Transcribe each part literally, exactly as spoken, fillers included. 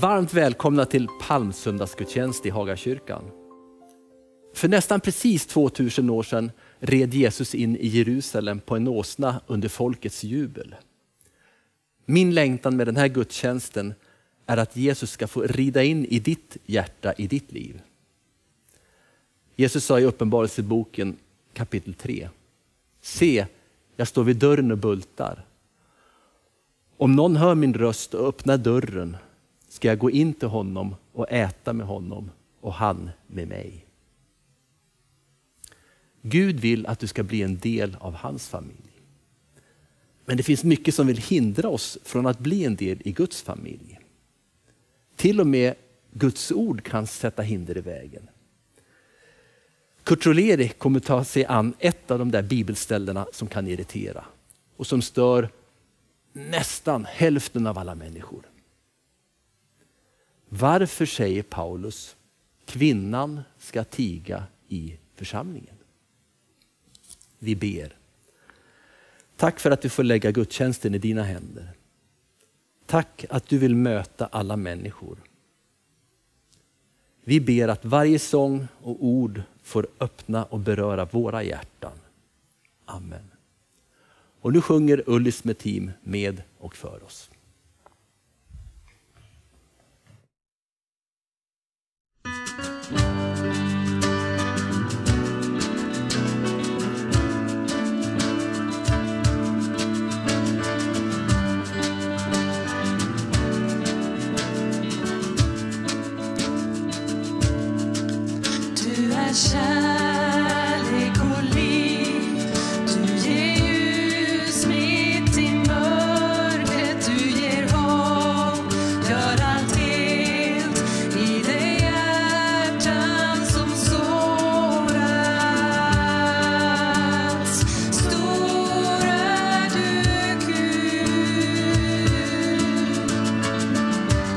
Varmt välkomna till palmsöndagsgudstjänst i Hagakyrkan. För nästan precis tvåtusen år sedan red Jesus in i Jerusalem på en åsna under folkets jubel. Min längtan med den här gudstjänsten är att Jesus ska få rida in i ditt hjärta, i ditt liv. Jesus sa i Uppenbarelseboken kapitel tre: Se, jag står vid dörren och bultar. Om någon hör min röst och öppnar dörren ska jag gå in till honom och äta med honom och han med mig. Gud vill att du ska bli en del av hans familj. Men det finns mycket som vill hindra oss från att bli en del i Guds familj. Till och med Guds ord kan sätta hinder i vägen. Kurt Roleri kommer ta sig an ett av de där bibelställena som kan irritera och som stör nästan hälften av alla människor. Varför säger Paulus kvinnan ska tiga i församlingen? Vi ber. Tack för att du får lägga gudstjänsten i dina händer. Tack att du vill möta alla människor. Vi ber att varje sång och ord får öppna och beröra våra hjärtan. Amen. Och nu sjunger Ullis med team med och för oss. Kärlek och liv, du ger ljus mitt i mörkret, du ger hopp, gör allt helt i de hjärtan som sårats. Stor är du, Gud,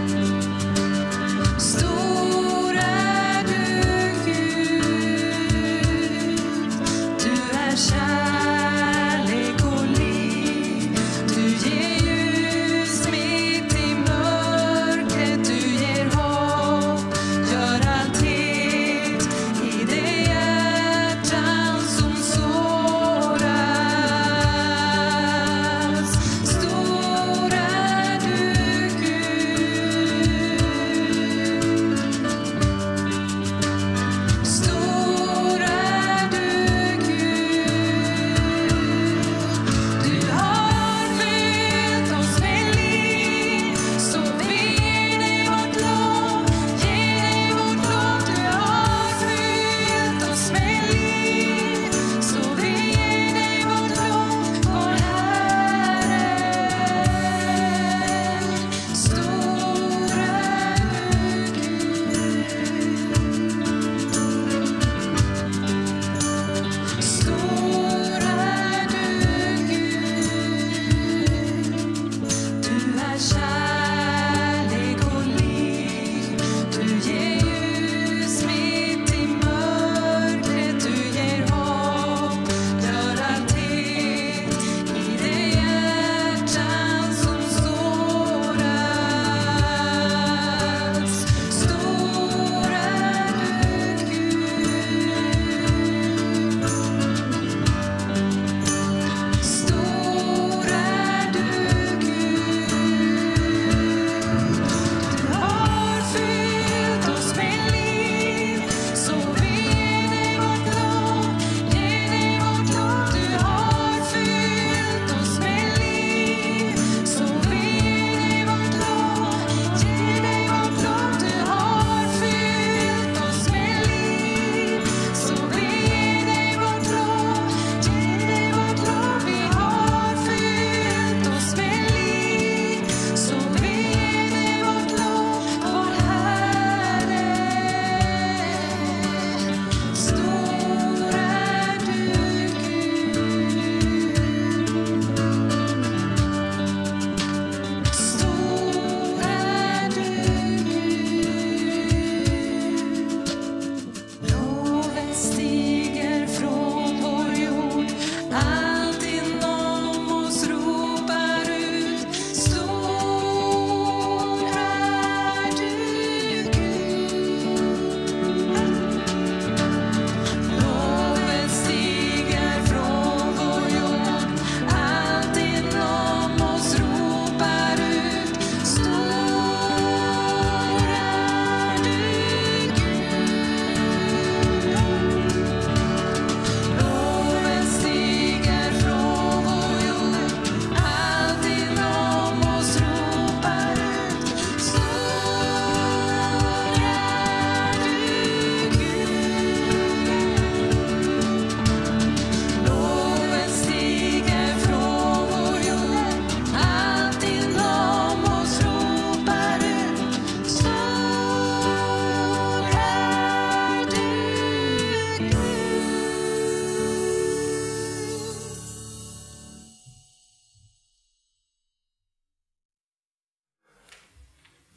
stor är du, Gud.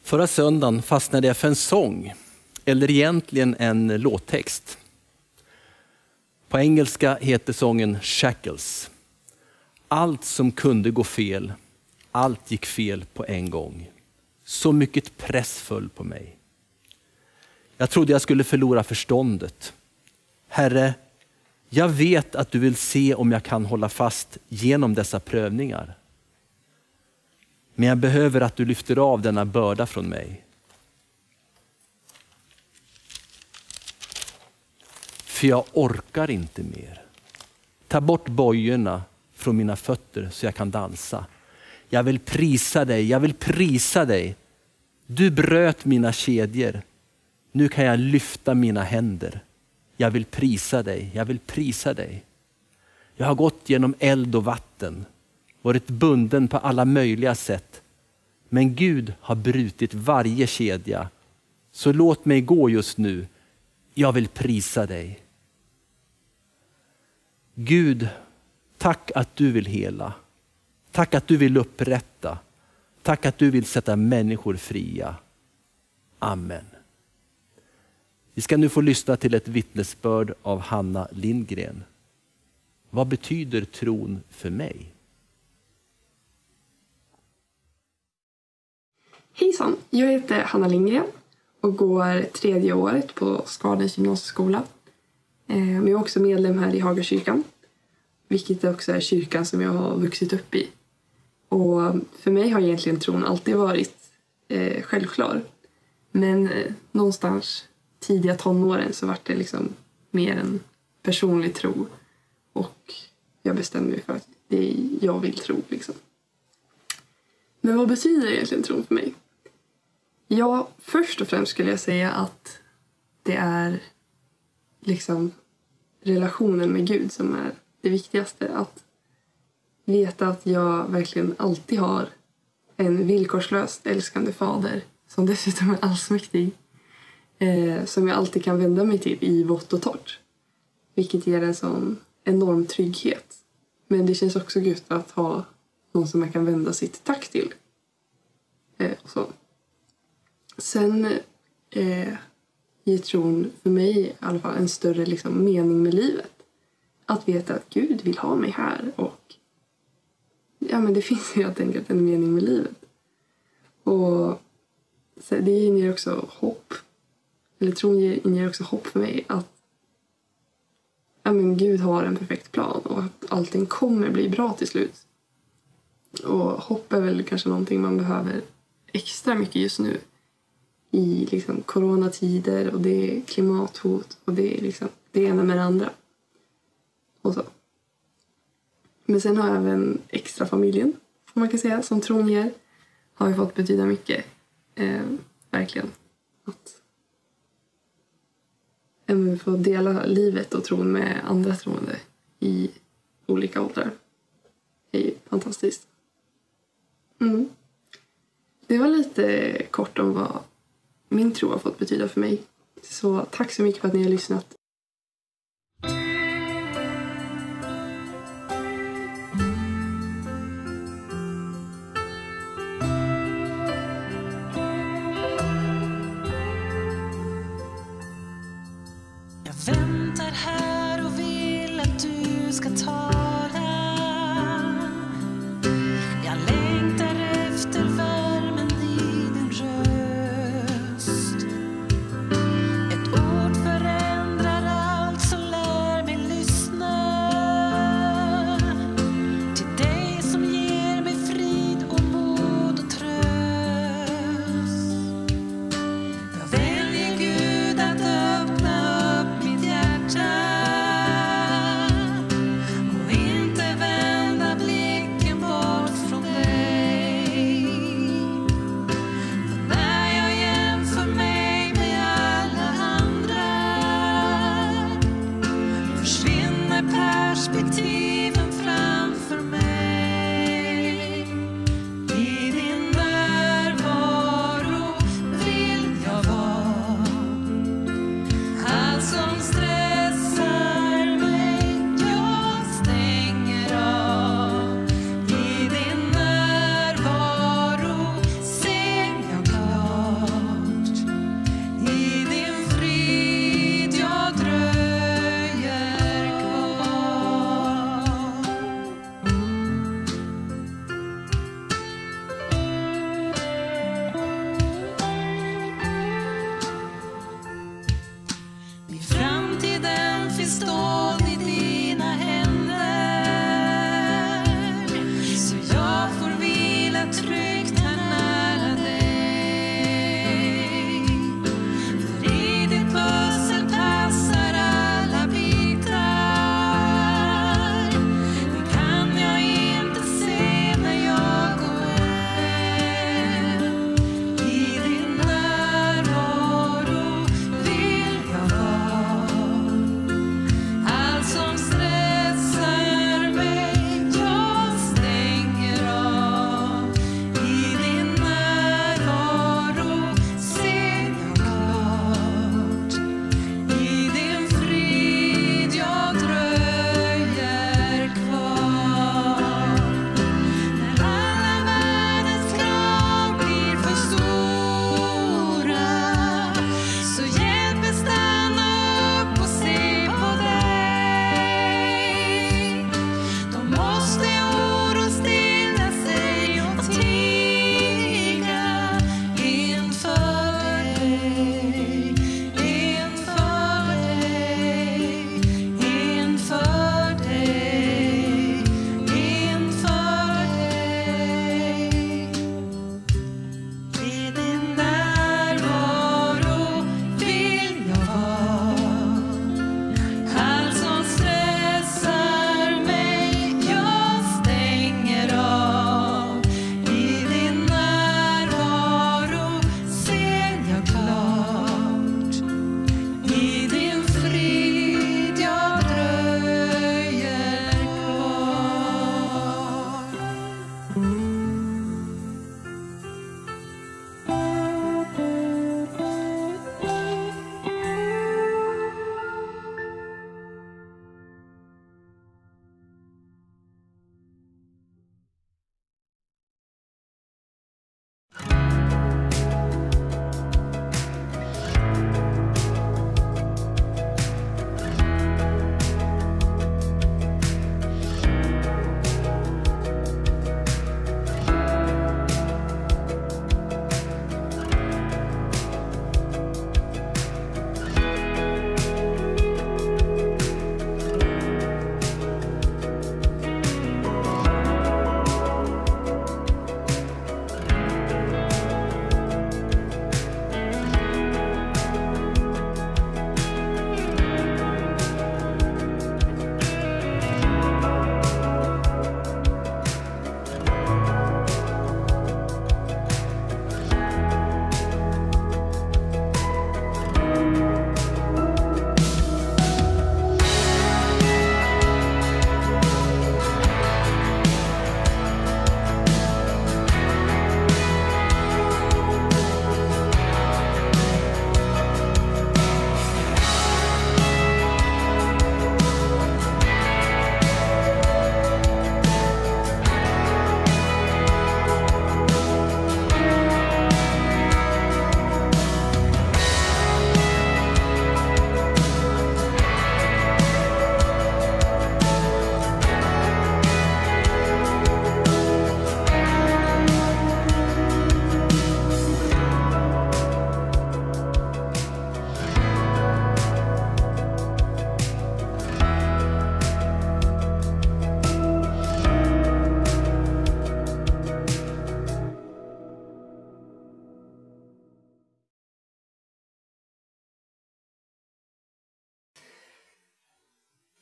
Förra söndagen fastnade jag för en sång, eller egentligen en låttext. På engelska heter sången Shackles. Allt som kunde gå fel, allt gick fel på en gång. Så mycket press föll på mig. Jag trodde jag skulle förlora förståndet. Herre, jag vet att du vill se om jag kan hålla fast genom dessa prövningar. Men jag behöver att du lyfter av denna börda från mig. För jag orkar inte mer. Ta bort bojorna från mina fötter så jag kan dansa. Jag vill prisa dig, jag vill prisa dig. Du bröt mina kedjor. Nu kan jag lyfta mina händer. Jag vill prisa dig, jag vill prisa dig. Jag har gått genom eld och vatten. Varit bunden på alla möjliga sätt. Men Gud har brutit varje kedja. Så låt mig gå just nu. Jag vill prisa dig. Gud, tack att du vill hela. Tack att du vill upprätta. Tack att du vill sätta människor fria. Amen. Vi ska nu få lyssna till ett vittnesbörd av Hanna Lindgren. Vad betyder tron för mig? Hejsan, jag heter Hanna Lindgren och går tredje året på Skadens gymnasieskola. Men jag är också medlem här i Hagakyrkan, vilket också är kyrkan som jag har vuxit upp i. Och för mig har egentligen tron alltid varit eh, självklar. Men eh, någonstans tidiga tonåren så var det liksom mer en personlig tro. Och jag bestämde mig för att det är jag vill tro liksom. Men vad betyder egentligen tron för mig? Ja, först och främst skulle jag säga att det är liksom relationen med Gud som är det viktigaste. Att veta att jag verkligen alltid har en villkorslöst älskande fader som dessutom är allsmäktig. Eh, som jag alltid kan vända mig till i vått och torrt. Vilket ger en sån enorm trygghet. Men det känns också gött att ha någon som man kan vända sitt tack till. Eh, och så. Sen eh, ger tron för mig i alla fall en större liksom, mening med livet. Att veta att Gud vill ha mig här. Och ja, men det finns helt enkelt en mening med livet. Och så det inger också hopp. Eller tron inger också hopp för mig att ja, men Gud har en perfekt plan. Och att allting kommer bli bra till slut. Och hopp är väl kanske någonting man behöver extra mycket just nu. I liksom coronatider och det är klimathot och det är liksom det ena med det andra. Och så. Men sen har jag även extra familjen, får man kan säga, som tron ger. Har ju fått betyda mycket. Eh, verkligen. Att även få dela livet och tron med andra troende i olika åldrar. Det är fantastiskt. Mm. Det var lite kort om vad min tro har fått betyda för mig. Så tack så mycket för att ni har lyssnat. Jag väntar här och vill att du ska tala. Jag längtar efter värmen i din röst. Ett ord förändrar allt, så lär mig lyssna. Till dig som ger mig frid och mod och tröst. Jag väljer Gud att öppna upp mitt hjärta och inte vända blicken bort från dig. För när jag jämför mig med alla andra försvinner perspektiven framför mig. I din närvaro vill jag vara. Allt som stressar mig, jag stänger av. I din närvaro ser jag klart.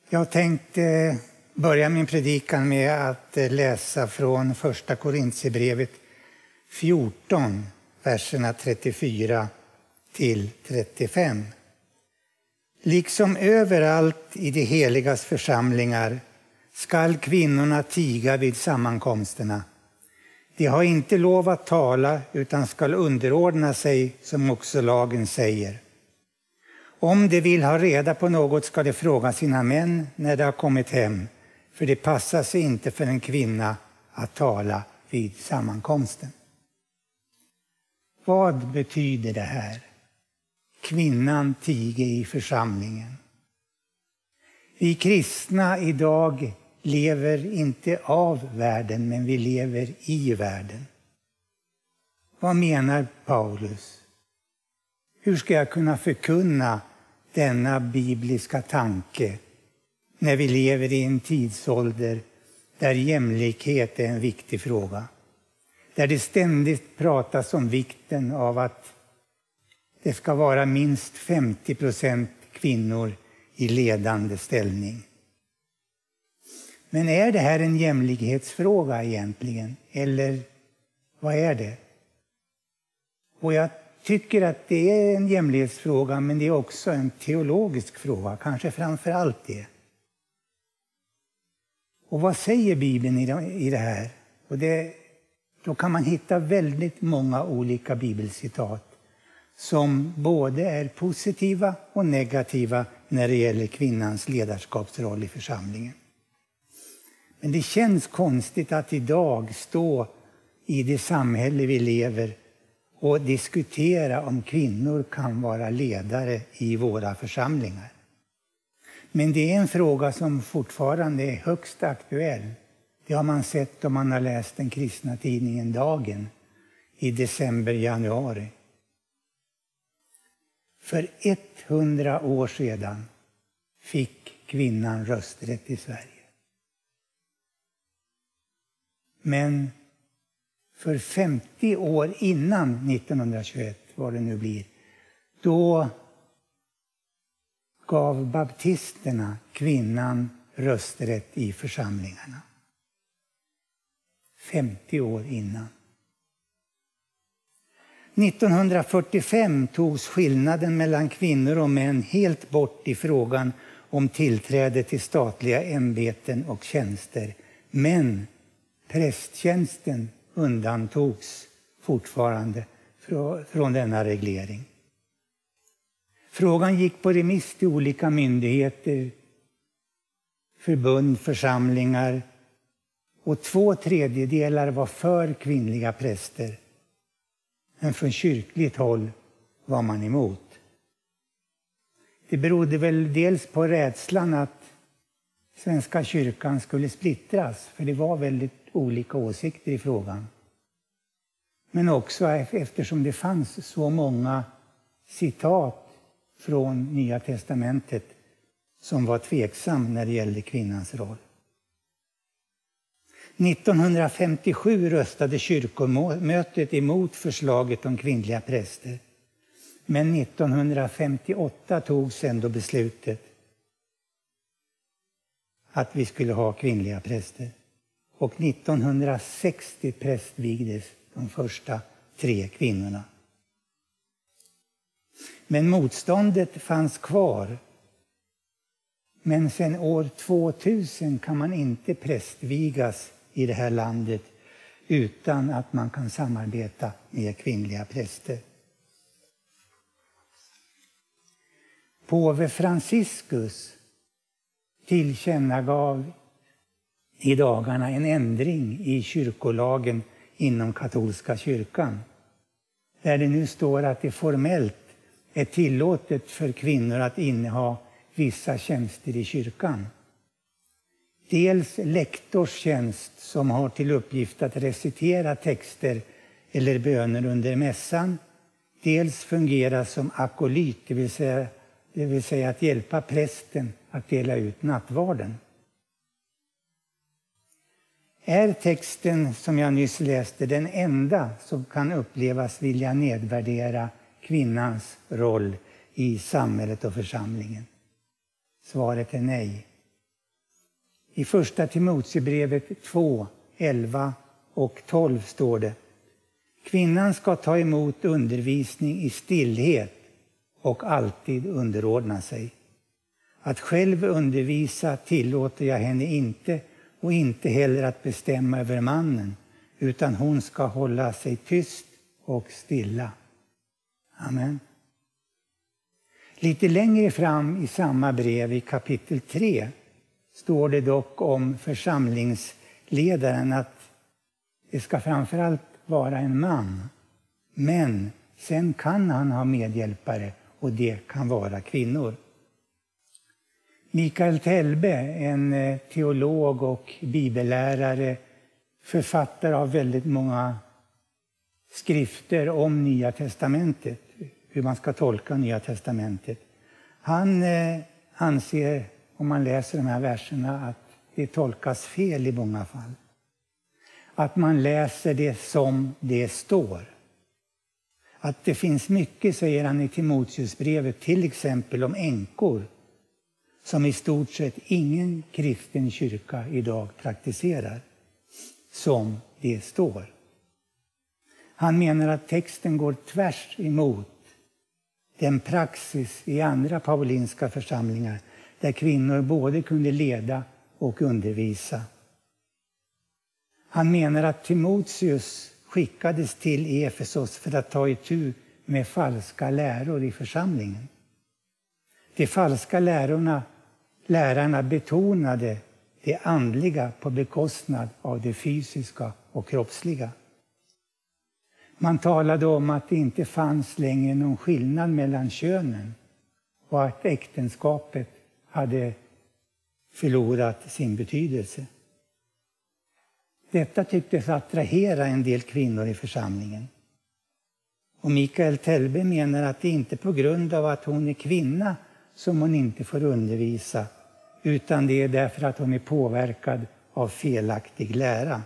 Jag tänkte börja min predikan med att läsa från första Korintierbrevet fjorton, verserna trettiofyra till trettiofem. Liksom överallt i de heligas församlingar skall kvinnorna tiga vid sammankomsterna. De har inte lov att tala utan skall underordna sig, som också lagen säger. Om de vill ha reda på något ska de fråga sina män när de har kommit hem, för det passar sig inte för en kvinna att tala vid sammankomsten. Vad betyder det här? Kvinnan tiger i församlingen. Vi kristna idag lever inte av världen, men vi lever i världen. Vad menar Paulus? Hur ska jag kunna förkunna denna bibliska tanke när vi lever i en tidsålder där jämlikhet är en viktig fråga? Där det ständigt pratas om vikten av att det ska vara minst femtio procent kvinnor i ledande ställning. Men är det här en jämlikhetsfråga egentligen? Eller vad är det? Och jag tycker att det är en jämlikhetsfråga, men det är också en teologisk fråga, kanske framför allt det. Och vad säger Bibeln i det här? Och det, då kan man hitta väldigt många olika bibelcitat som både är positiva och negativa när det gäller kvinnans ledarskapsroll i församlingen. Men det känns konstigt att idag stå i det samhälle vi lever och diskutera om kvinnor kan vara ledare i våra församlingar. Men det är en fråga som fortfarande är högst aktuell. Det har man sett om man har läst den kristna tidningen Dagen i december-januari. För hundra år sedan fick kvinnan rösträtt i Sverige. Men för femtio år innan nittonhundratjugoett, vad det nu blir, då gav baptisterna kvinnan rösträtt i församlingarna. femtio år innan. nittonhundrafyrtiofem togs skillnaden mellan kvinnor och män helt bort i frågan om tillträde till statliga ämbeten och tjänster. Men prästtjänsten undantogs fortfarande från denna reglering. Frågan gick på remiss till olika myndigheter, förbund, församlingar, och två tredjedelar var för kvinnliga präster. Men från kyrkligt håll var man emot. Det berodde väl dels på rädslan att Svenska kyrkan skulle splittras, för det var väldigt olika åsikter i frågan. Men också eftersom det fanns så många citat från Nya testamentet som var tveksam när det gällde kvinnans roll. nittonhundrafemtiosju röstade kyrkomötet emot förslaget om kvinnliga präster. Men nittonhundrafemtioåtta togs ändå beslutet att vi skulle ha kvinnliga präster. Och nittonhundrasextio prästvigdes de första tre kvinnorna. Men motståndet fanns kvar. Men sedan år tvåtusen kan man inte prästvigas i det här landet utan att man kan samarbeta med kvinnliga präster. Påve Franciscus tillkännagav i dagarna en ändring i kyrkolagen inom katolska kyrkan, där det nu står att det formellt är tillåtet för kvinnor att inneha vissa tjänster i kyrkan. Dels lektorstjänst som har till uppgift att recitera texter eller böner under mässan, dels fungera som akolyt, det vill säga, det vill säga att hjälpa prästen att dela ut nattvarden. Är texten som jag nyss läste den enda som kan upplevas vilja nedvärdera kvinnans roll i samhället och församlingen? Svaret är nej. I första Timoteusbrevet två, elva och tolv står det: kvinnan ska ta emot undervisning i stillhet och alltid underordna sig. Att själv undervisa tillåter jag henne inte, och inte heller att bestämma över mannen, utan hon ska hålla sig tyst och stilla. Amen. Lite längre fram i samma brev, i kapitel tre, står det dock om församlingsledaren att det ska framförallt vara en man. Men sen kan han ha medhjälpare, och det kan vara kvinnor. Mikael Telbe, en teolog och bibellärare, författare av väldigt många skrifter om Nya testamentet, hur man ska tolka Nya testamentet. Han eh, anser, om man läser de här verserna, att det tolkas fel i många fall. Att man läser det som det står. Att det finns mycket, säger han i Timoteusbrevet, till exempel om änkor, som i stort sett ingen kristen kyrka idag praktiserar, som det står. Han menar att texten går tvärs emot den praxis i andra paulinska församlingar där kvinnor både kunde leda och undervisa. Han menar att Timoteus skickades till Efesos för att ta itu med falska läror i församlingen. De falska lärorna, lärarna betonade det andliga på bekostnad av det fysiska och kroppsliga. Man talade om att det inte fanns längre någon skillnad mellan könen och att äktenskapet hade förlorat sin betydelse. Detta tycktes attrahera en del kvinnor i församlingen. Och Mikael Telbe menar att det inte är på grund av att hon är kvinna som hon inte får undervisa, utan det är därför att hon är påverkad av felaktig lära.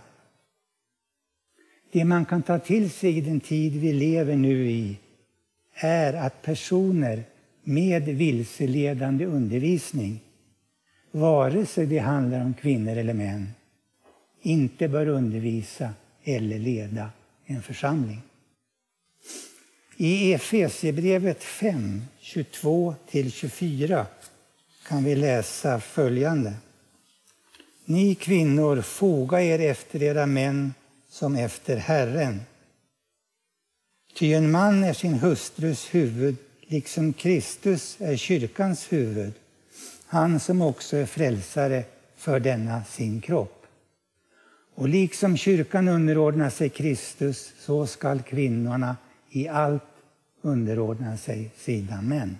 Det man kan ta till sig i den tid vi lever nu i är att personer med vilseledande undervisning, vare sig det handlar om kvinnor eller män, inte bör undervisa eller leda en församling. I Efesierbrevet fem, tjugotvå till tjugofyra kan vi läsa följande. Ni kvinnor, foga er efter era män som efter Herren. Ty en man är sin hustrus huvud, liksom Kristus är kyrkans huvud, han som också är frälsare för denna sin kropp. Och liksom kyrkan underordnar sig Kristus, så skall kvinnorna i allt underordna sig sina män.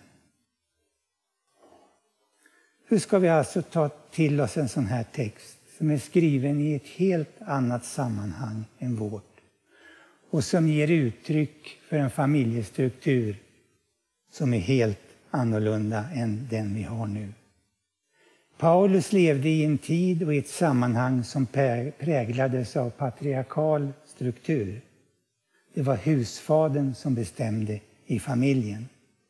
Hur ska vi alltså ta till oss en sån här text som är skriven i ett helt annat sammanhang än vårt och som ger uttryck för en familjestruktur som är helt annorlunda än den vi har nu? Paulus levde i en tid och i ett sammanhang som präglades av patriarkal struktur. Det var husfadern som bestämde i familjen.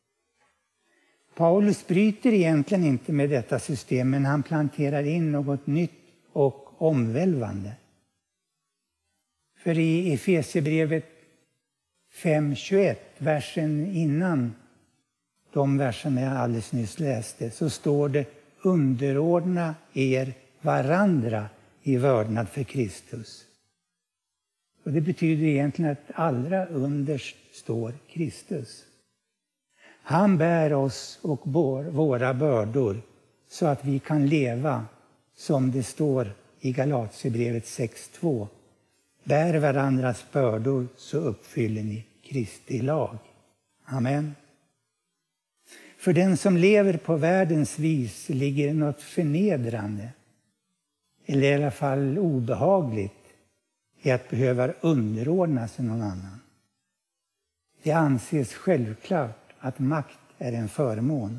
Paulus bryter egentligen inte med detta system, men han planterar in något nytt och omvälvande. För i Efesierbrevet fem tjugoett, versen innan de verserna jag alldeles nyss läste, så står det: underordna er varandra i vördnad för Kristus. Och det betyder egentligen att allra underst står Kristus. Han bär oss och våra bördor så att vi kan leva som det står i Galaterbrevet sex två. Bär varandras bördor så uppfyller ni Kristi lag. Amen. För den som lever på världens vis ligger något förnedrande, eller i alla fall obehagligt, i att behöva underordna sig någon annan. Det anses självklart att makt är en förmån.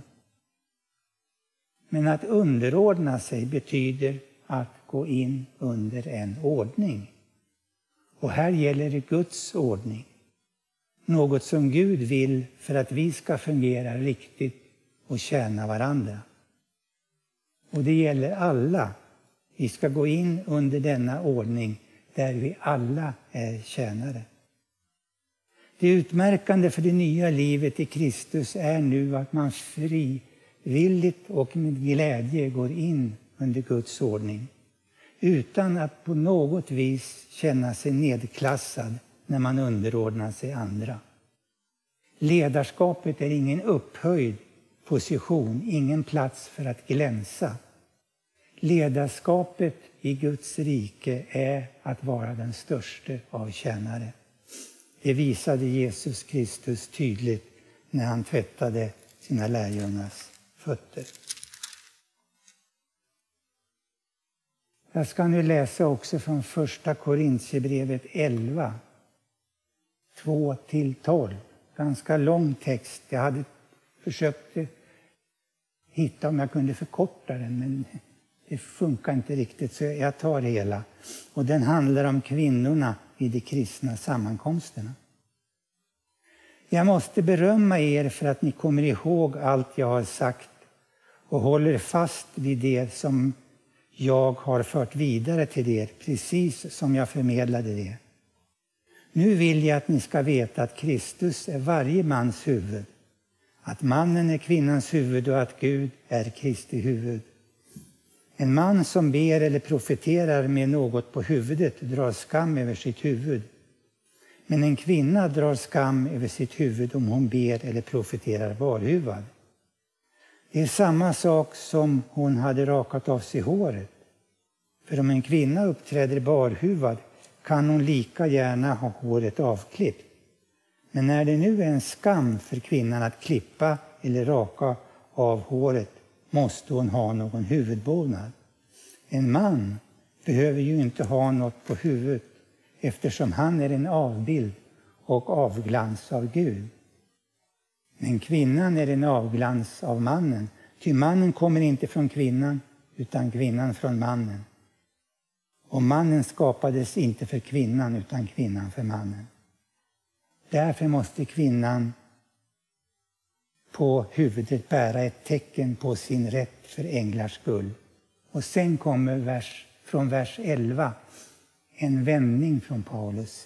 Men att underordna sig betyder att gå in under en ordning. Och här gäller det Guds ordning. Något som Gud vill för att vi ska fungera riktigt och tjäna varandra. Och det gäller alla, Vi ska gå in under denna ordning där vi alla är tjänare. Det utmärkande för det nya livet i Kristus är nu att man frivilligt och med glädje går in under Guds ordning, utan att på något vis känna sig nedklassad när man underordnar sig andra. Ledarskapet är ingen upphöjd position, ingen plats för att glänsa. Ledarskapet i Guds rike är att vara den största av tjänare. Det visade Jesus Kristus tydligt när han tvättade sina lärjungars fötter. Jag ska nu läsa också från första Korintierbrevet elva, två till tolv. Ganska lång text. Jag hade försökt hitta om jag kunde förkorta den, men det funkar inte riktigt, så jag tar det hela. Och den handlar om kvinnorna i de kristna sammankomsterna. Jag måste berömma er för att ni kommer ihåg allt jag har sagt och håller fast vid det som jag har fört vidare till er, precis som jag förmedlade det. Nu vill jag att ni ska veta att Kristus är varje mans huvud, att mannen är kvinnans huvud och att Gud är Kristi huvud. En man som ber eller profeterar med något på huvudet drar skam över sitt huvud. Men en kvinna drar skam över sitt huvud om hon ber eller profeterar barhuvad. Det är samma sak som hon hade rakat av sig håret. För om en kvinna uppträder barhuvad kan hon lika gärna ha håret avklippt. Men när det nu är en skam för kvinnan att klippa eller raka av håret måste hon ha någon huvudbonad. En man behöver ju inte ha något på huvudet eftersom han är en avbild och avglans av Gud. Men kvinnan är en avglans av mannen, ty mannen kommer inte från kvinnan utan kvinnan från mannen. Och mannen skapades inte för kvinnan utan kvinnan för mannen. Därför måste kvinnan på huvudet bära ett tecken på sin rätt för änglars skull. Och sen kommer vers, från vers elva en vändning från Paulus.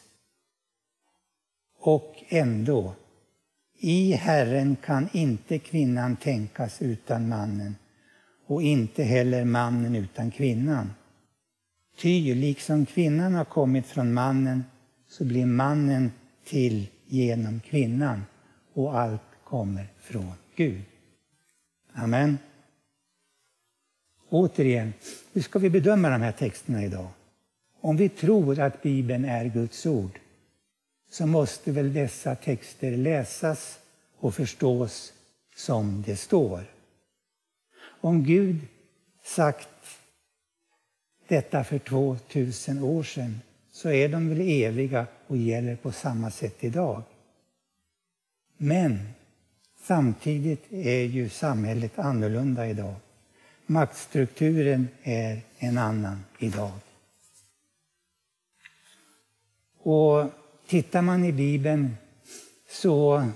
Och ändå, i Herren kan inte kvinnan tänkas utan mannen och inte heller mannen utan kvinnan. Ty liksom kvinnan har kommit från mannen så blir mannen till genom kvinnan och allt kommer från Gud. Amen. Återigen, hur ska vi bedöma de här texterna idag? Om vi tror att Bibeln är Guds ord så måste väl dessa texter läsas och förstås som det står. Om Gud sagt detta för tvåtusen år sedan så är de väl eviga och gäller på samma sätt idag. Men samtidigt är ju samhället annorlunda idag. Maktstrukturen är en annan idag. Och tittar man i Bibeln så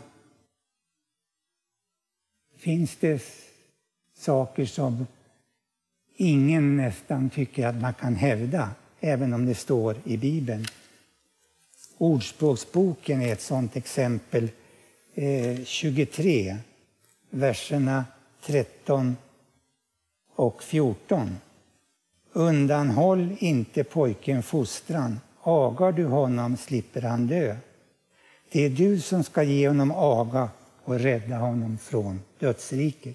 finns det saker som ingen nästan tycker att man kan hävda, även om det står i Bibeln. Ordspråksboken är ett sådant exempel, eh, tjugotre, verserna tretton och fjorton. Undanhåll inte pojken fostran, agar du honom slipper han dö. Det är du som ska ge honom aga och rädda honom från dödsriket.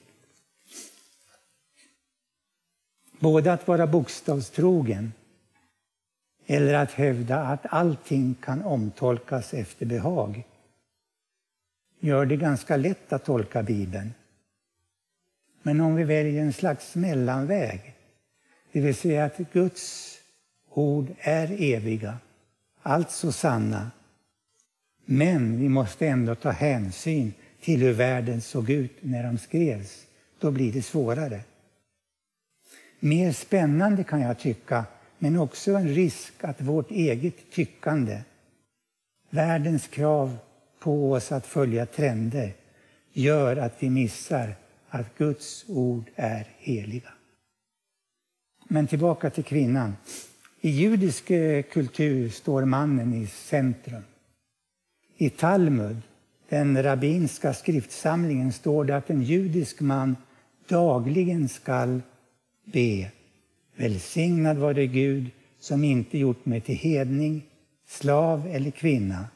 Både att vara bokstavstrogen eller att hävda att allting kan omtolkas efter behag gör det ganska lätt att tolka Bibeln. Men om vi väljer en slags mellanväg, det vill säga att Guds ord är eviga, alltså sanna, men vi måste ändå ta hänsyn till hur världen såg ut när de skrevs, då blir det svårare. Mer spännande kan jag tycka, men också en risk att vårt eget tyckande, världens krav på oss att följa trender, gör att vi missar att Guds ord är heliga. Men tillbaka till kvinnan. I judisk kultur står mannen i centrum. I Talmud, den rabbinska skriftsamlingen, står det att en judisk man dagligen skall be: välsignad var det Gud som inte gjort mig till hedning, slav eller kvinna.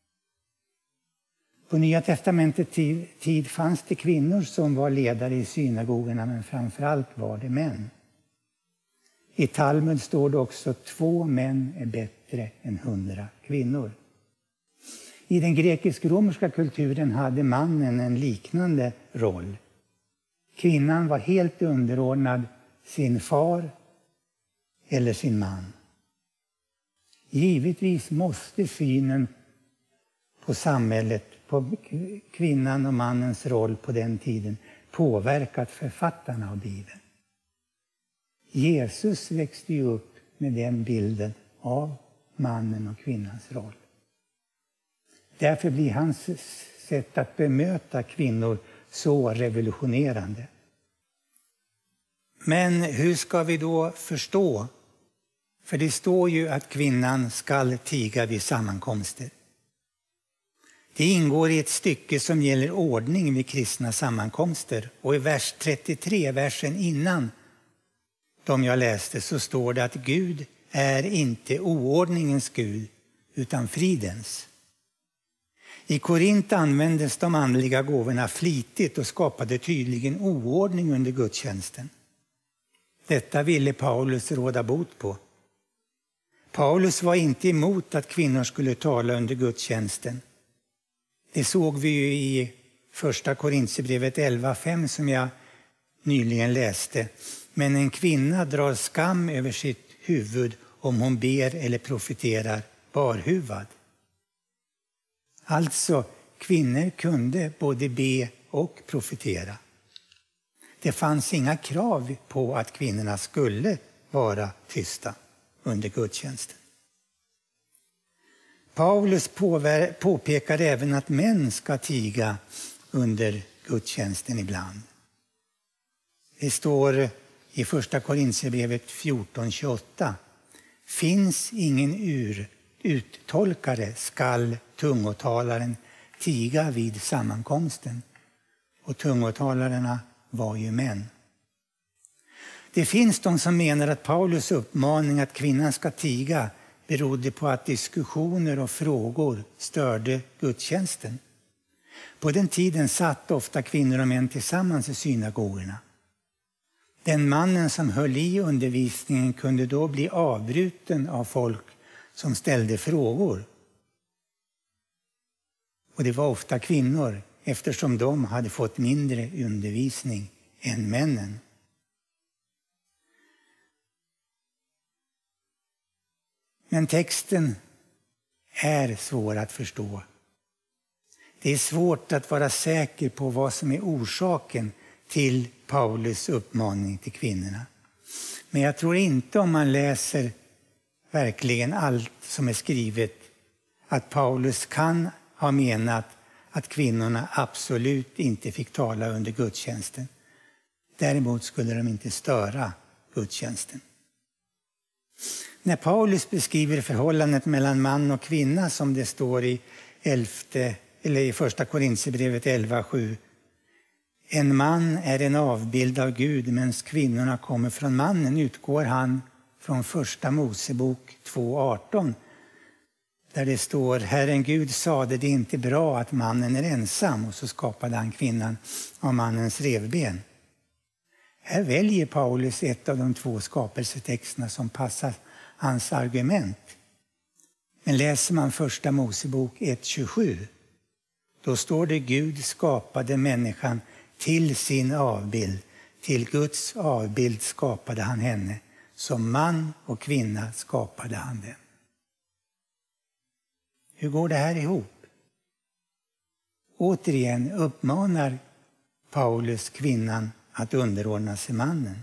På Nya testamentets tid, tid fanns det kvinnor som var ledare i synagogorna, men framförallt var det män. I Talmud står det också: två män är bättre än hundra kvinnor. I den grekisk-romerska kulturen hade mannen en liknande roll. Kvinnan var helt underordnad sin far eller sin man. Givetvis måste synen på samhället, på kvinnan och mannens roll på den tiden, påverkat författarna av Bibeln. Jesus växte ju upp med den bilden av mannen och kvinnans roll. Därför blir hans sätt att bemöta kvinnor så revolutionerande. Men hur ska vi då förstå? För det står ju att kvinnan skall tiga vid sammankomster. Det ingår i ett stycke som gäller ordning vid kristna sammankomster. Och i vers trettiotre, versen innan de jag läste, så står det att Gud är inte oordningens Gud utan fridens. I Korint användes de andliga gåvorna flitigt och skapade tydligen oordning under gudstjänsten. Detta ville Paulus råda bot på. Paulus var inte emot att kvinnor skulle tala under gudstjänsten. Det såg vi ju i första Korinthierbrevet elva fem som jag nyligen läste. Men en kvinna drar skam över sitt huvud om hon ber eller profeterar barhuvad. Alltså, kvinnor kunde både be och profetera. Det fanns inga krav på att kvinnorna skulle vara tysta under gudstjänsten. Paulus påpekar även att män ska tiga under gudstjänsten ibland. Det står i första Korinthierbrevet fjorton tjugoåtta. Finns ingen ur, uttolkare skall tungotalaren tiga vid sammankomsten. Och tungotalarna var ju män. Det finns de som menar att Paulus uppmaning att kvinnan ska tiga berodde på att diskussioner och frågor störde gudstjänsten. På den tiden satt ofta kvinnor och män tillsammans i synagogorna. Den mannen som höll i undervisningen kunde då bli avbruten av folk som ställde frågor. Och det var ofta kvinnor, eftersom de hade fått mindre undervisning än männen. Men texten är svår att förstå. Det är svårt att vara säker på vad som är orsaken till Paulus uppmaning till kvinnorna. Men jag tror inte, om man läser verkligen allt som är skrivet, att Paulus kan ha menat att kvinnorna absolut inte fick tala under gudstjänsten. Däremot skulle de inte störa gudstjänsten. När Paulus beskriver förhållandet mellan man och kvinna, som det står i, elfte, eller i första Korinthierbrevet elva sju. En man är en avbild av Gud, medan kvinnorna kommer från mannen, utgår han från första Mosebok två arton. Där det står: Herren Gud sade det inte bra att mannen är ensam, och så skapade han kvinnan av mannens revben. Här väljer Paulus ett av de två skapelsetexterna som passar hans argument. Men läser man första Mosebok ett tjugosju, då står det: Gud skapade människan till sin avbild. Till Guds avbild skapade han henne. Som man och kvinna skapade han dem. Hur går det här ihop? Återigen uppmanar Paulus kvinnan att underordna sig mannen.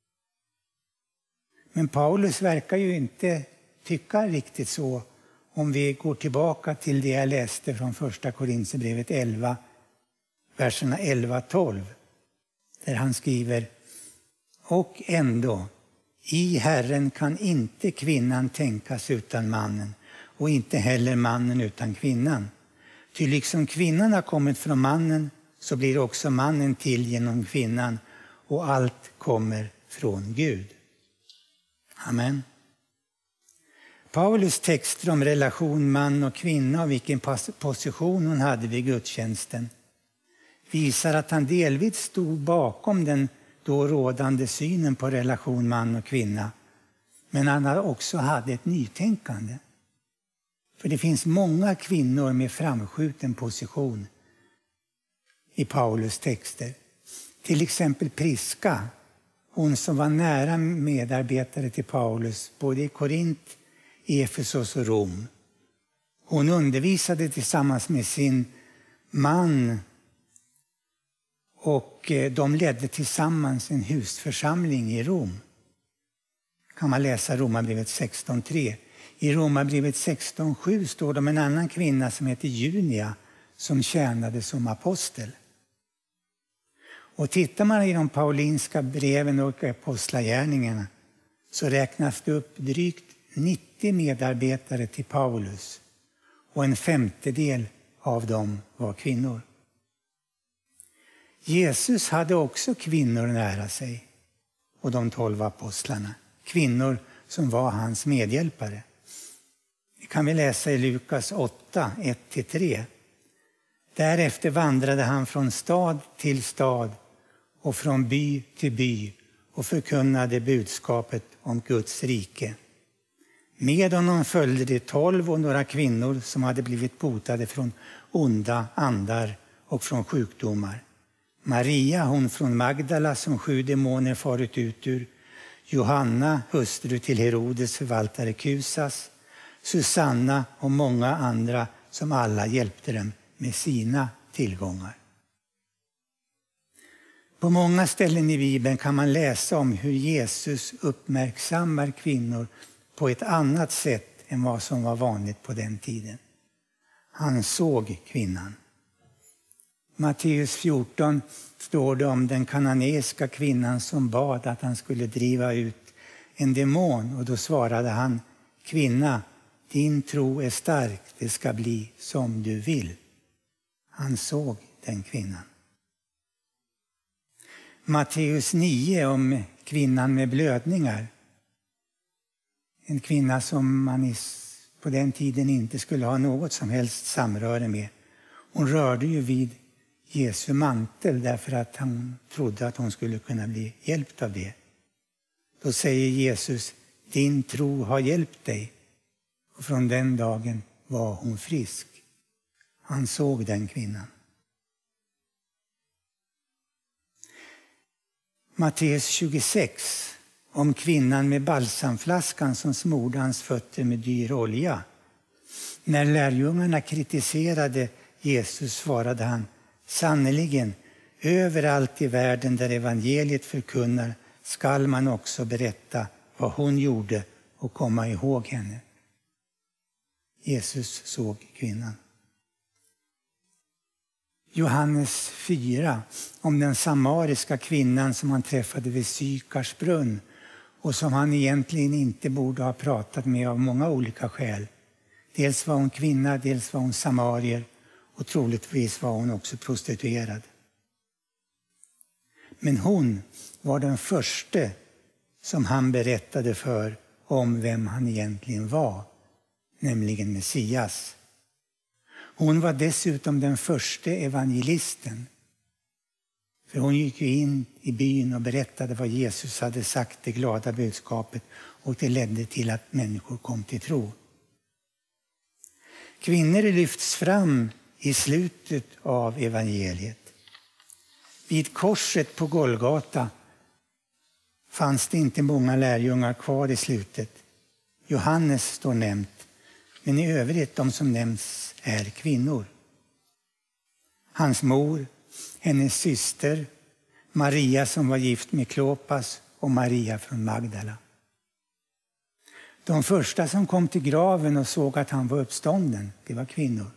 Men Paulus verkar ju inte tycka riktigt så, om vi går tillbaka till det jag läste från första Korinthierbrevet elva, verserna elva tolv, där han skriver: och ändå, I Herren kan inte kvinnan tänkas utan mannen och inte heller mannen utan kvinnan. Ty liksom kvinnan har kommit från mannen så blir också mannen till genom kvinnan och allt kommer från Gud. Amen. Paulus texter om relation man och kvinna och vilken position hon hade vid gudstjänsten visar att han delvis stod bakom den då rådande synen på relation man och kvinna. Men han också hade ett nytänkande. För det finns många kvinnor med framskjuten position i Paulus texter. Till exempel Priska, hon som var nära medarbetare till Paulus både i Korint, Efesos och Rom. Hon undervisade tillsammans med sin man och de ledde tillsammans en husförsamling i Rom. Kan man läsa Romarbrevet sexton tre. I Romarbrevet sexton sju står det om en annan kvinna som heter Junia som tjänade som apostel. Och tittar man i de paulinska breven och apostlagärningarna så räknas det upp drygt nittio medarbetare till Paulus och en femtedel av dem var kvinnor. Jesus hade också kvinnor nära sig och de tolv apostlarna, kvinnor som var hans medhjälpare. Det kan vi läsa i Lukas åtta, ett till tre. Därefter vandrade han från stad till stad och från by till by och förkunnade budskapet om Guds rike. Med honom följde de tolv och några kvinnor som hade blivit botade från onda andar och från sjukdomar. Maria, hon från Magdala som sju demoner farit ut ur. Johanna, hustru till Herodes förvaltare Kusas. Susanna och många andra som alla hjälpte dem med sina tillgångar. På många ställen i Bibeln kan man läsa om hur Jesus uppmärksammar kvinnor på ett annat sätt än vad som var vanligt på den tiden. Han såg kvinnan. Matteus fjorton står det om den kananeiska kvinnan som bad att han skulle driva ut en demon. Och då svarade han: kvinna, din tro är stark, det ska bli som du vill. Han såg den kvinnan. Matteus nio om kvinnan med blödningar. En kvinna som man på den tiden inte skulle ha något som helst samröre med. Hon rörde ju vid Jesu mantel därför att han trodde att hon skulle kunna bli hjälpt av det. Då säger Jesus: din tro har hjälpt dig. Och från den dagen var hon frisk. Han såg den kvinnan. Matteus tjugosex om kvinnan med balsamflaskan som smorde hans fötter med dyr olja. När lärjungarna kritiserade Jesus svarade han: sannerligen, överallt i världen där evangeliet förkunnar skall man också berätta vad hon gjorde och komma ihåg henne. Jesus såg kvinnan. Johannes fyra om den samariska kvinnan som han träffade vid Sykars brunn och som han egentligen inte borde ha pratat med av många olika skäl. Dels var hon kvinna, dels var hon samarier och troligtvis var hon också prostituerad. Men hon var den första som han berättade för om vem han egentligen var, nämligen Messias. Hon var dessutom den första evangelisten. För hon gick in i byn och berättade vad Jesus hade sagt, det glada budskapet, och det ledde till att människor kom till tro. Kvinnor lyfts fram i slutet av evangeliet. Vid korset på Golgata fanns det inte många lärjungar kvar i slutet. Johannes står nämnt, men i övrigt de som nämns är kvinnor. Hans mor, hennes syster, Maria som var gift med Klopas och Maria från Magdala. De första som kom till graven och såg att han var uppstånden, det var kvinnor.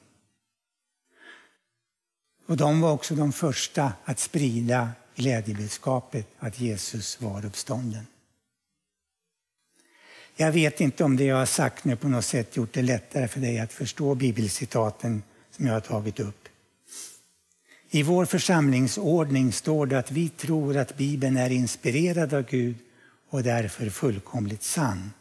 Och de var också de första att sprida glädjebudskapet att Jesus var uppstånden. Jag vet inte om det jag har sagt nu på något sätt gjort det lättare för dig att förstå bibelcitaten som jag har tagit upp. I vår församlingsordning står det att vi tror att Bibeln är inspirerad av Gud och därför fullkomligt sann.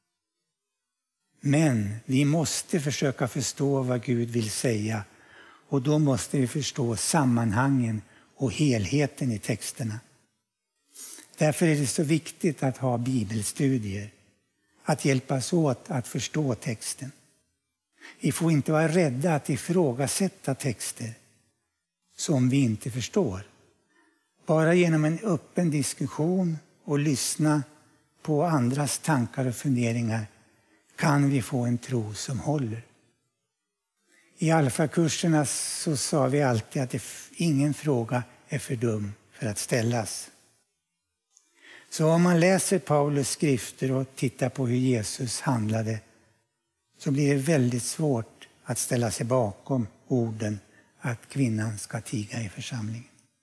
Men vi måste försöka förstå vad Gud vill säga, och då måste vi förstå sammanhangen och helheten i texterna. Därför är det så viktigt att ha bibelstudier, att hjälpas åt att förstå texten. Vi får inte vara rädda att ifrågasätta texter som vi inte förstår. Bara genom en öppen diskussion och lyssna på andras tankar och funderingar kan vi få en tro som håller. I alfakurserna så sa vi alltid att det, ingen fråga är för dum för att ställas. Så om man läser Paulus skrifter och tittar på hur Jesus handlade, så blir det väldigt svårt att ställa sig bakom orden att kvinnan ska tiga i församlingen.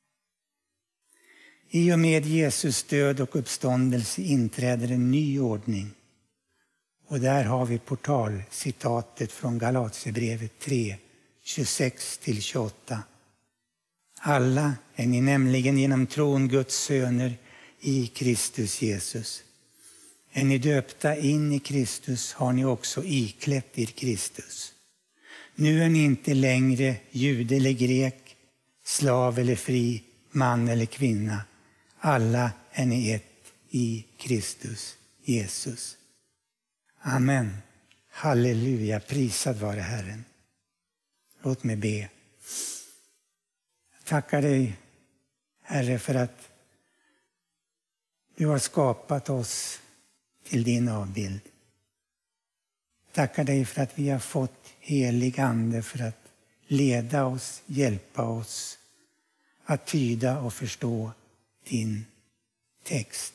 I och med Jesus död och uppståndelse inträder en ny ordning. Och där har vi portalcitatet från Galaterbrevet tre, tjugosex till tjugoåtta. Alla är ni nämligen genom tron Guds söner i Kristus Jesus. Är ni döpta in i Kristus har ni också iklätt er Kristus. Nu är ni inte längre jude eller grek, slav eller fri, man eller kvinna. Alla är ni ett i Kristus Jesus. Amen. Halleluja, prisad vare Herren. Låt mig be. Jag tackar dig, Herre, för att du har skapat oss till din avbild. Tackar dig för att vi har fått helig ande för att leda oss, hjälpa oss att tyda och förstå din text.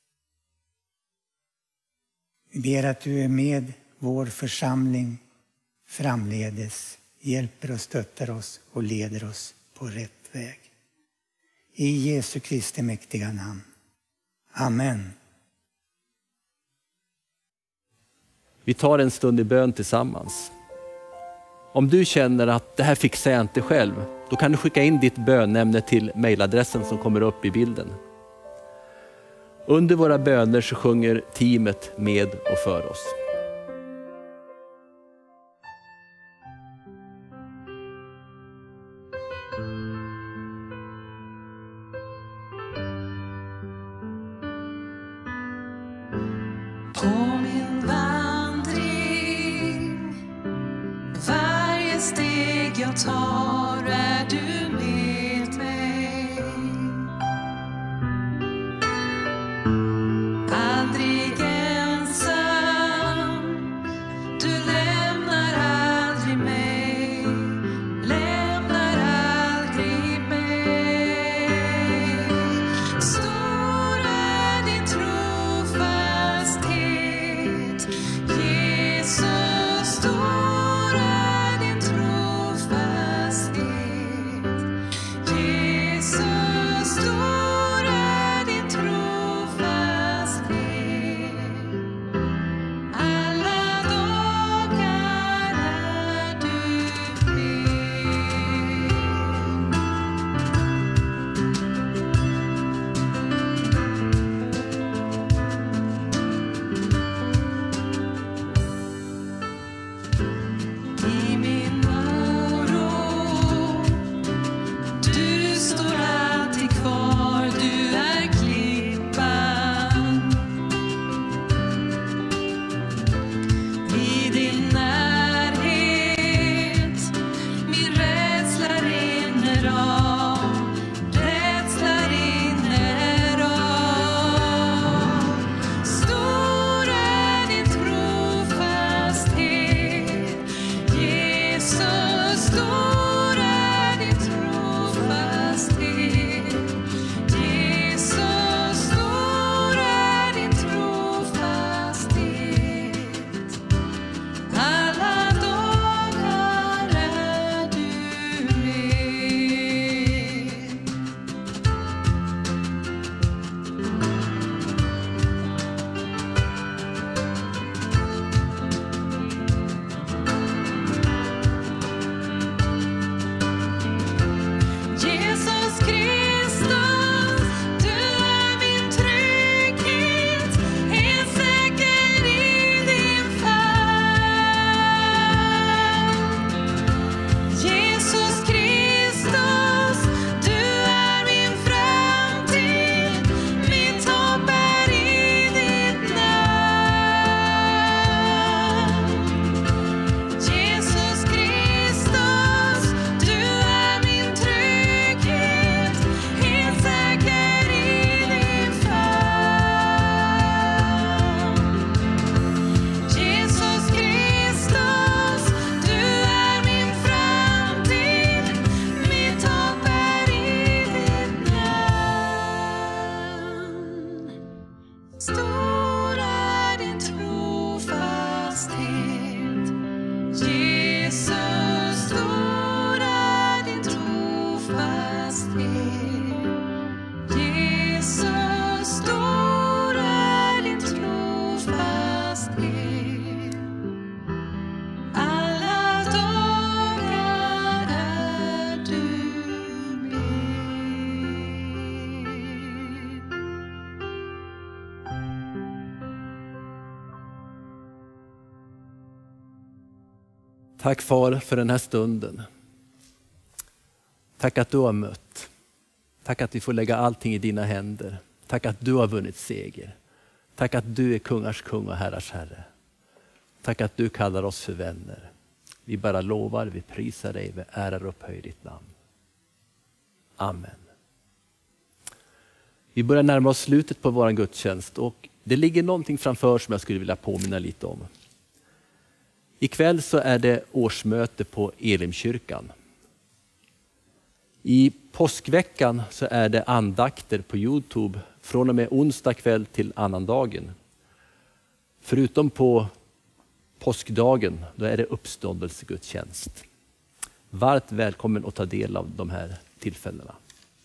Vi ber att du är med vår församling framledes, hjälper och stöttar oss och leder oss på rätt väg. I Jesu Kristi mäktiga namn. Amen. Vi tar en stund i bön tillsammans. Om du känner att det här fixar jag inte själv, då kan du skicka in ditt bönämne till mejladressen som kommer upp i bilden. Under våra böner så sjunger teamet med och för oss. På min vandring, varje steg jag tar är du med mig. Aldrig ensam, du lämnar aldrig mig, lämnar aldrig mig. Stor är din trofasthet, Jesus, stor är din trofasthet. Stor är din trofasthet, Jesus, stor är din trofasthet. Jesus, stor är din trofasthet. Alla dagar är du med. Tack far för den här stunden. Tack att du har mött. Tack att vi får lägga allting i dina händer. Tack att du har vunnit seger. Tack att du är kungars kung och herrars herre. Tack att du kallar oss för vänner. Vi bara lovar, vi prisar dig, vi ärar och upphöjer ditt namn. Amen. Vi börjar närma oss slutet på vår gudstjänst och det ligger någonting framför som jag skulle vilja påminna lite om. Ikväll så är det årsmöte på Elimkyrkan. I påskveckan så är det andakter på YouTube från och med onsdag kväll till annandagen. Förutom på påskdagen, då är det uppståndelsegudstjänst. Varmt välkommen att ta del av de här tillfällena.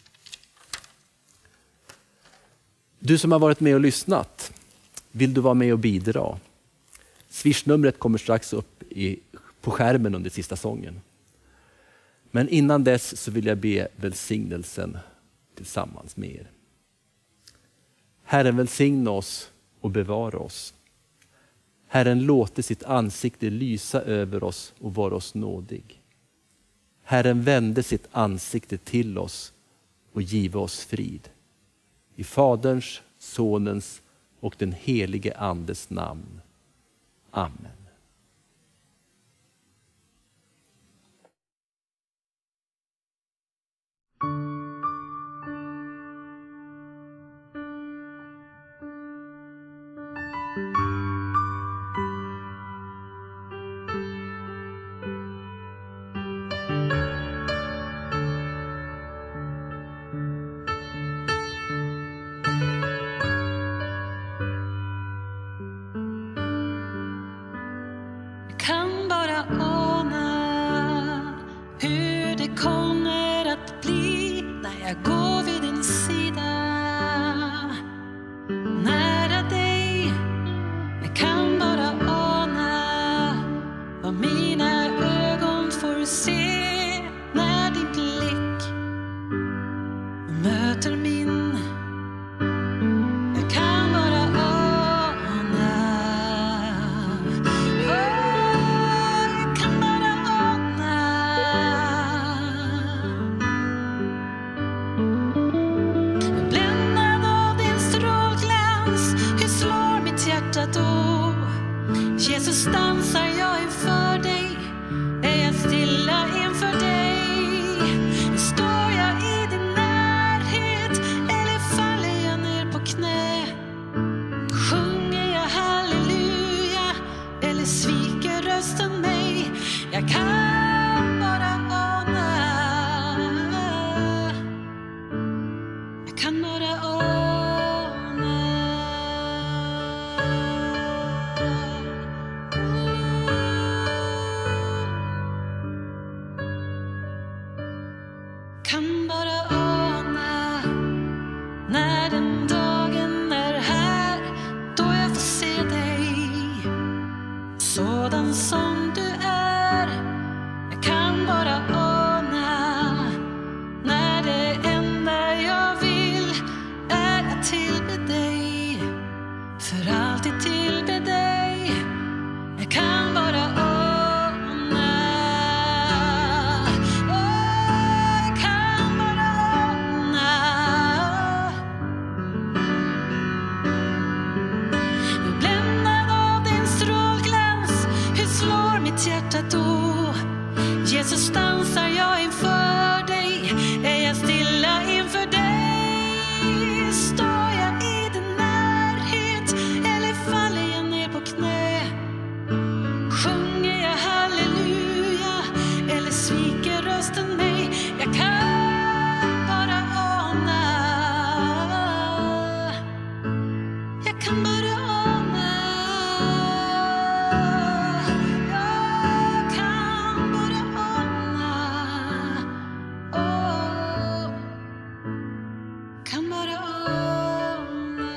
Du som har varit med och lyssnat, vill du vara med och bidra? Swishnumret kommer strax upp i, på skärmen under sista sången. Men innan dess så vill jag be välsignelsen tillsammans med er. Herren välsigna oss och bevara oss. Herren låter sitt ansikte lysa över oss och vara oss nådig. Herren vände sitt ansikte till oss och give oss frid. I Faderns, Sonens och den helige Andes namn. Amen. Kan bara ana hur det kommer att bli när jag går vid din sida. Nära dig, jag kan bara ana vad mina ögon får se när din blick möter min. Jag kan bara ana. Jag kan bara ana. Bländad av din strålglans, hur slår mitt hjärta då? Jesus, dansar jag inför dig? Är jag stilla inför dig? Står jag i din närhet eller faller jag ner på knä? Sjunger jag halleluja eller sviker rösten mig? Jag kan bara ana. Jag kan bara ana. Kan bara ana när den dagen är här då jag får se dig sådan som du är. Jag kan bara ana när det enda jag vill är att tillbe dig, för alltid tillbe dig. Jag kan bara ana. Åh, jag kan bara ana. Bländad av din strålglans, hur slår mitt hjärta då? Jesus, dansar jag inför dig? Är jag stilla inför dig? Står jag i din närhet eller faller jag ner på knä? Sjunger jag halleluja eller sviker rösten mig? Jag kan bara ana. Jag kan kan bara ana. Jag kan bara ana. Åh, kan bara ana.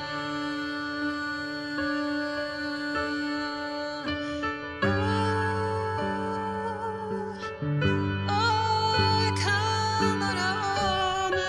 Åh, jag kan bara ana.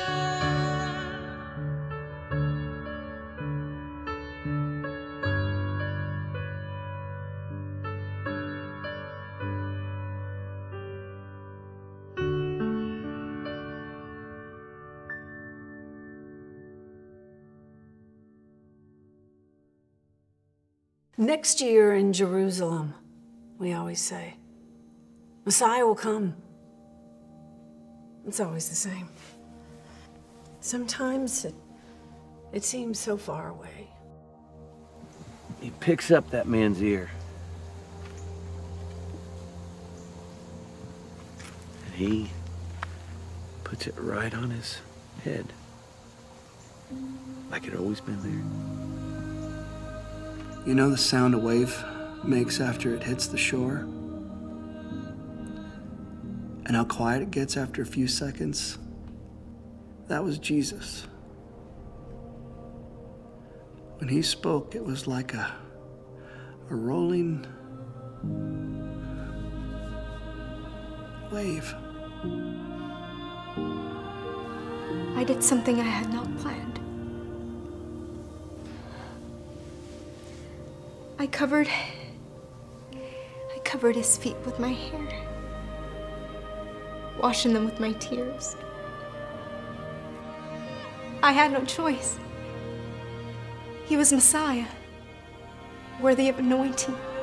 Next year in Jerusalem, we always say, Messiah will come. It's always the same. Sometimes it, it seems so far away. He picks up that man's ear. And he puts it right on his head. Like it had always been there. You know the sound a wave makes after it hits the shore? And how quiet it gets after a few seconds? That was Jesus. When he spoke, it was like a, a rolling wave. I did something I had not planned. I covered... I covered his feet with my hair, washing them with my tears. I had no choice. He was Messiah, worthy of anointing.